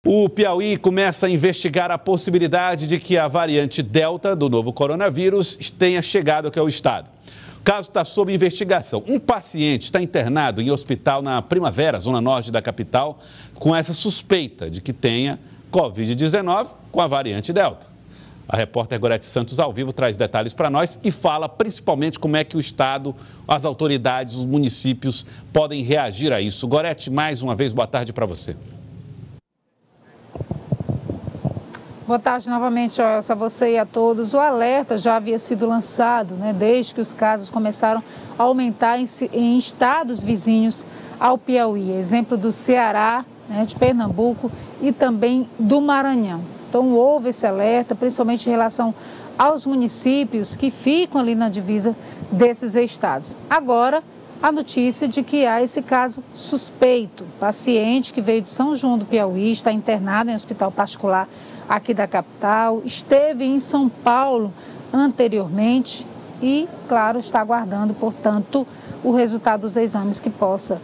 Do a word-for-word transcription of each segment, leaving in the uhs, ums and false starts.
O Piauí começa a investigar a possibilidade de que a variante Delta do novo coronavírus tenha chegado aqui ao estado. O caso está sob investigação. Um paciente está internado em hospital na Primavera, zona norte da capital, com essa suspeita de que tenha covid dezenove com a variante Delta. A repórter Gorete Santos, ao vivo, traz detalhes para nós e fala principalmente como é que o estado, as autoridades, os municípios podem reagir a isso. Gorete, mais uma vez, boa tarde para você. Boa tarde novamente, Joelson, a você e a todos. O alerta já havia sido lançado, né, desde que os casos começaram a aumentar em, em estados vizinhos ao Piauí. Exemplo do Ceará, né, de Pernambuco e também do Maranhão. Então houve esse alerta, principalmente em relação aos municípios que ficam ali na divisa desses estados. Agora, a notícia de que há esse caso suspeito. Paciente que veio de São João do Piauí, está internado em hospital particular aqui da capital, esteve em São Paulo anteriormente e, claro, está aguardando, portanto, o resultado dos exames que possa,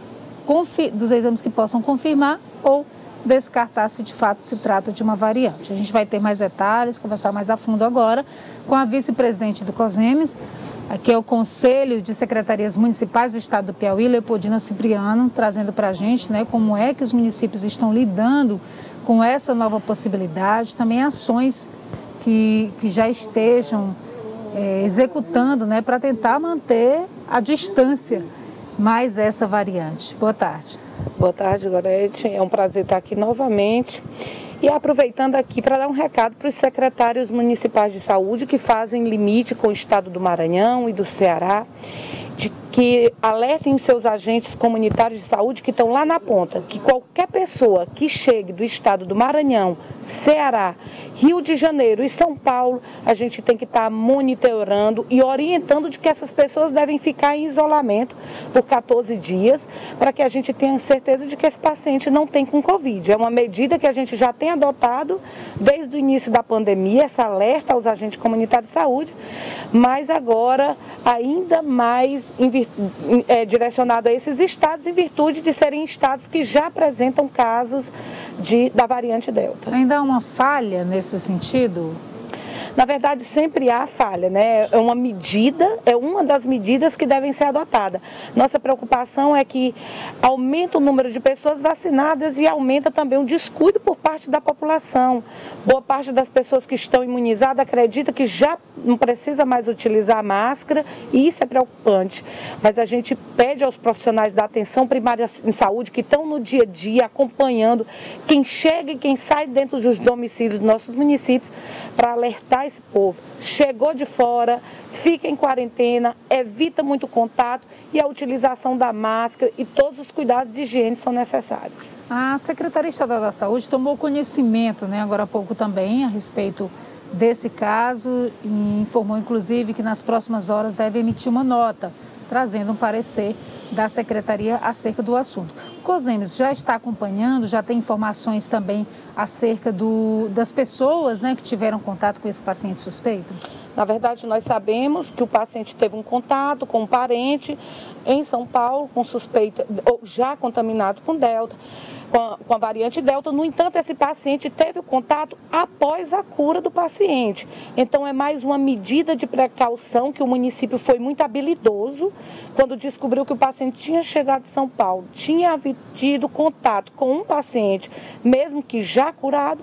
dos exames que possam confirmar ou descartar se de fato se trata de uma variante. A gente vai ter mais detalhes, conversar mais a fundo agora com a vice-presidente do COSEMES, que é o Conselho de Secretarias Municipais do Estado do Piauí, Leopoldina Cipriano, trazendo para a gente, né, como é que os municípios estão lidando com essa nova possibilidade, também ações que, que já estejam é, executando, né, para tentar manter a distância mais essa variante. Boa tarde. Boa tarde, Gorete. É um prazer estar aqui novamente. E aproveitando aqui para dar um recado para os secretários municipais de saúde que fazem limite com o estado do Maranhão e do Ceará, de que alertem os seus agentes comunitários de saúde que estão lá na ponta, que qualquer pessoa que chegue do estado do Maranhão, Ceará, Rio de Janeiro e São Paulo, a gente tem que estar monitorando e orientando de que essas pessoas devem ficar em isolamento por quatorze dias, para que a gente tenha certeza de que esse paciente não tem com Covid. É uma medida que a gente já tem adotado desde o início da pandemia, essa alerta aos agentes comunitários de saúde, mas agora ainda mais em vir... é, direcionado a esses estados, em virtude de serem estados que já apresentam casos de... da variante Delta. Ainda há uma falha nesse sentido? Na verdade, sempre há falha, né? É uma medida, é uma das medidas que devem ser adotadas. Nossa preocupação é que aumenta o número de pessoas vacinadas e aumenta também o descuido por parte da população. Boa parte das pessoas que estão imunizadas acredita que já não precisa mais utilizar máscara e isso é preocupante. Mas a gente pede aos profissionais da atenção primária em saúde que estão no dia a dia acompanhando quem chega e quem sai dentro dos domicílios dos nossos municípios para alertar esse povo. Chegou de fora, fica em quarentena, evita muito contato e a utilização da máscara e todos os cuidados de higiene são necessários. A Secretaria Estadual da Saúde tomou conhecimento, né, agora há pouco também, a respeito desse caso e informou, inclusive, que nas próximas horas deve emitir uma nota, trazendo um parecer da Secretaria acerca do assunto. O COSEMES já está acompanhando, já tem informações também acerca do, das pessoas, né, que tiveram contato com esse paciente suspeito? Na verdade, nós sabemos que o paciente teve um contato com um parente em São Paulo, com suspeita, ou já contaminado com Delta, com a, com a variante Delta. No entanto, esse paciente teve o contato após a cura do paciente. Então, é mais uma medida de precaução que o município foi muito habilidoso quando descobriu que o paciente tinha chegado de São Paulo, tinha tido contato com um paciente, mesmo que já curado,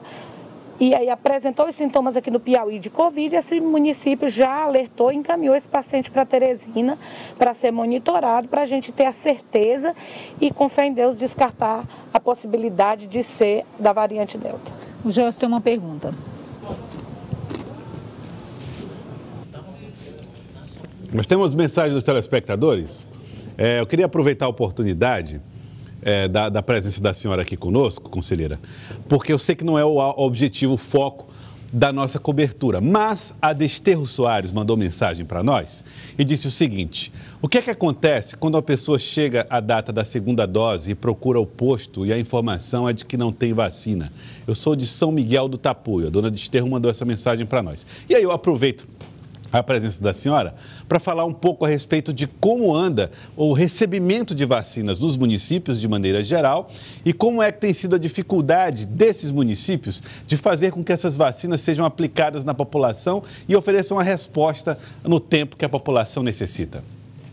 e aí apresentou os sintomas aqui no Piauí de Covid, esse município já alertou e encaminhou esse paciente para Teresina para ser monitorado, para a gente ter a certeza e, com fé em Deus, descartar a possibilidade de ser da variante Delta. O Joelson tem uma pergunta. Nós temos mensagens dos telespectadores. É, eu queria aproveitar a oportunidade É, da, da presença da senhora aqui conosco, conselheira, porque eu sei que não é o, o objetivo, o foco da nossa cobertura, mas a Desterro Soares mandou mensagem para nós e disse o seguinte: o que é que acontece quando a pessoa chega à data da segunda dose e procura o posto e a informação é de que não tem vacina? Eu sou de São Miguel do Tapuio, a dona Desterro mandou essa mensagem para nós. E aí eu aproveito a presença da senhora para falar um pouco a respeito de como anda o recebimento de vacinas nos municípios de maneira geral e como é que tem sido a dificuldade desses municípios de fazer com que essas vacinas sejam aplicadas na população e ofereçam a resposta no tempo que a população necessita.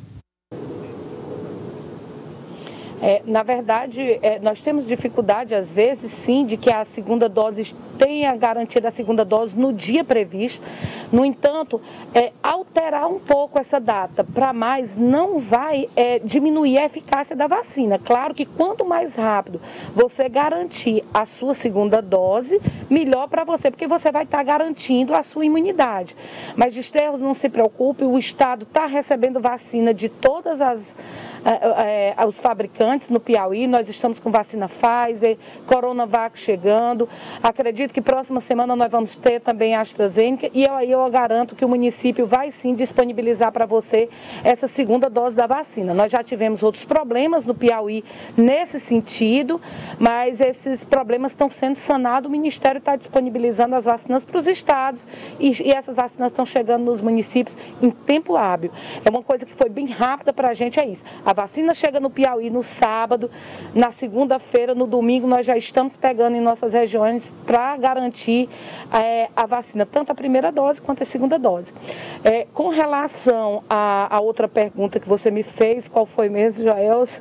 É, na verdade, é, nós temos dificuldade, às vezes, sim, de que a segunda dose tenha garantia da segunda dose no dia previsto. No entanto, é, alterar um pouco essa data para mais não vai é, diminuir a eficácia da vacina. Claro que quanto mais rápido você garantir a sua segunda dose, melhor para você, porque você vai estar garantindo a sua imunidade. Mas, Desterros, não se preocupe, o Estado está recebendo vacina de todas as... É, é, os fabricantes no Piauí. Nós estamos com vacina Pfizer, Coronavac chegando. Acredito que próxima semana nós vamos ter também a AstraZeneca e eu, eu garanto que o município vai sim disponibilizar para você essa segunda dose da vacina. Nós já tivemos outros problemas no Piauí nesse sentido, mas esses problemas estão sendo sanados. O Ministério está disponibilizando as vacinas para os estados e, e essas vacinas estão chegando nos municípios em tempo hábil. É uma coisa que foi bem rápida para a gente, é isso. A vacina chega no Piauí no sábado, na segunda-feira, no domingo, nós já estamos pegando em nossas regiões para garantir é, a vacina, tanto a primeira dose quanto a segunda dose. É, com relação à, à outra pergunta que você me fez, qual foi mesmo, Joelson?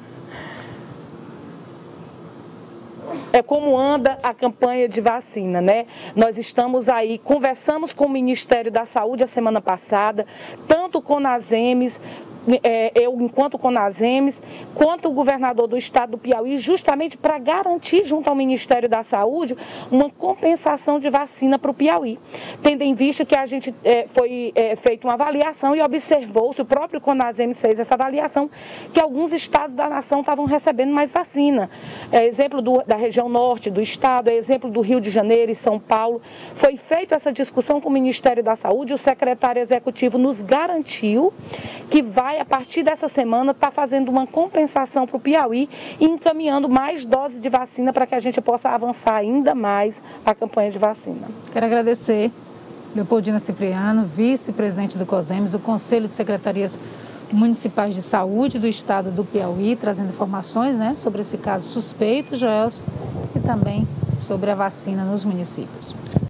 É como anda a campanha de vacina, né? Nós estamos aí, conversamos com o Ministério da Saúde a semana passada, tanto com as E M S, É, eu, enquanto Conasems, quanto o governador do estado do Piauí, justamente para garantir, junto ao Ministério da Saúde, uma compensação de vacina para o Piauí. Tendo em vista que a gente é, foi é, feita uma avaliação e observou-se, o próprio Conasems fez essa avaliação, que alguns estados da nação estavam recebendo mais vacina. É, exemplo do, da região norte do estado, é exemplo do Rio de Janeiro e São Paulo. Foi feita essa discussão com o Ministério da Saúde, o secretário executivo nos garantiu que vai, a partir dessa semana, está fazendo uma compensação para o Piauí e encaminhando mais doses de vacina para que a gente possa avançar ainda mais a campanha de vacina. Quero agradecer Leopoldina Cipriano, vice-presidente do COSEMES, do Conselho de Secretarias Municipais de Saúde do Estado do Piauí, trazendo informações, né, sobre esse caso suspeito, Joelson, e também sobre a vacina nos municípios.